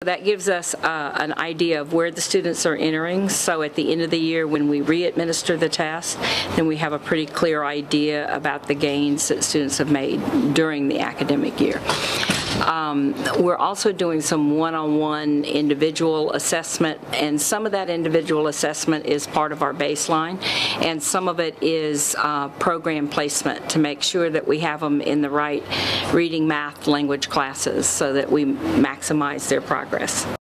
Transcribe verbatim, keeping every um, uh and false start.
That gives us uh, an idea of where the students are entering. So at the end of the year, when we re-administer the test, then we have a pretty clear idea about the gains that students have made during the academic year. Um, we're also doing some one-on-one individual assessment, and some of that individual assessment is part of our baseline, and some of it is uh, program placement to make sure that we have them in the right reading, math, language classes so that we maximize their progress.